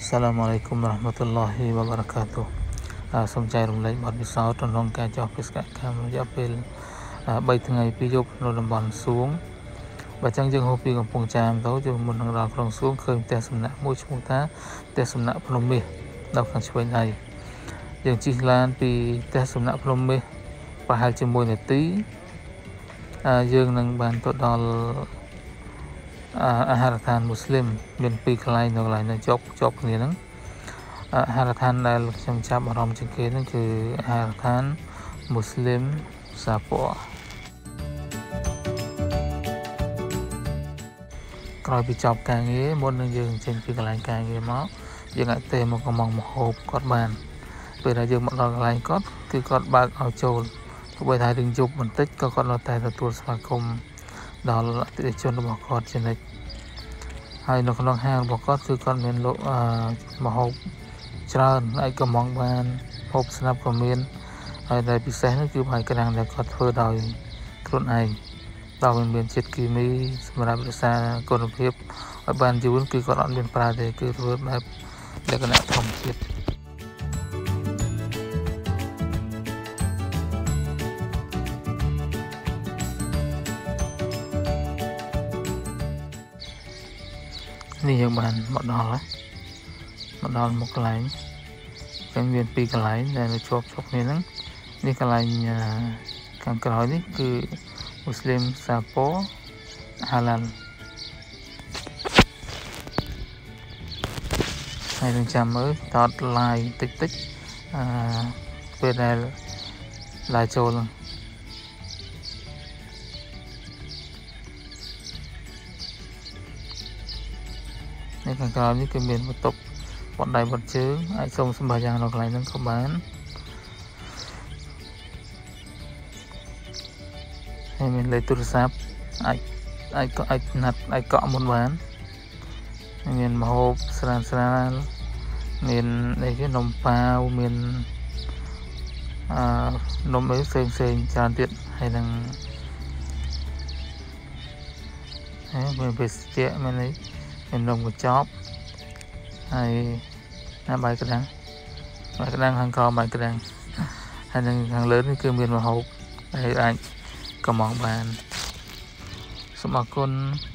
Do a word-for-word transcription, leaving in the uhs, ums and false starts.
Assalamualaikum warahmatullahi wabarakatuh. Sông chai rồng lấy bọt sáu trong lòng ca cho cái cam giáp bên bay từ ngày pi dục nó làm bòn xuống và chẳng dừng hộp pi còn phong tràm tấu cho một thằng rào lòng xuống khơi te sầm nạ mũi chúng ta te sầm nạ phồng mì đọc thằng chơi này dừng chi lan pi te sầm nạ phồng mì và hai chữ môi này tí dương nâng bàn tốt đo Aharathan Muslim bên pi khai nó lại nó chọc chọc này nắng Aharathan là trong chap ở trong chữ kế nóคือAharathan Muslim Sapo ក្រោយពីចប់ការងារមុននឹងយើងចេញពីកន្លែងការងារមកយើងអាចទេមកកំងមហូបគាត់បានពេលដែលយើងមកដល់កន្លែងគាត់គឺគាត់បើកឲ្យចូលទោះបីថារឿងយប់បន្តិចក៏គាត់នៅតែទទួលស្វាគមន៍ដល់អតិថិជនរបស់គាត់ជានិច្ចហើយនៅក្នុងហាងរបស់គាត់គឺគាត់មានលក់មហូបច្រើនអាចកំងបានហូបស្រាប់ក៏មានហើយដែលពិសេសនោះគឺបាយក្រាំងដែលគាត់ធ្វើដោយខ្លួនឯងដោយមិនមានជាតិគីមីសម្រាប់រក្សាគុណភាពឲ្យបានយូរគឺគាត់អត់មានប្រើទេគឺធ្វើបែបលក្ខណៈធម្មជាតិនេះយើងបានមកដល់ហើយមកដល់មកកន្លែងគេមានពីរកន្លែងដែលនៅជាប់ជាប់គ្នាហ្នឹងនេះកន្លែងខាងក្រោយនេះគឺ Muslim Sapo Halal ហើយនឹងចាំមើលតត live តិចតិចអឺពេលដែល live ចូលនេះខាងក្រោយនេះគឺមានបន្ទប់បត់ដៃបត់ជើងអាចសុំសម្ភារយ៉ាងនៅកន្លែងហ្នឹងក៏បានហើយមានលេខទូរស័ព្ទអាចអាចក៏អាចណាត់អាចកក់មុនបានមានម្ហូបស្រាលស្រាលមានអីគេនំប៉ាវមានអឺនំអីផ្សេងផ្សេងច្រើនទៀតហើយនឹងហើយមានភេសជ្ជៈមានអីមាននំកញ្ចប់ហើយណាបាយក្រាំងបាយក្រាំងខាងក្រោមបាយក្រាំងហើយនឹងខាងលើនេះគឺមានម្ហូបហើយអាចកំងបានសូមអរគុណ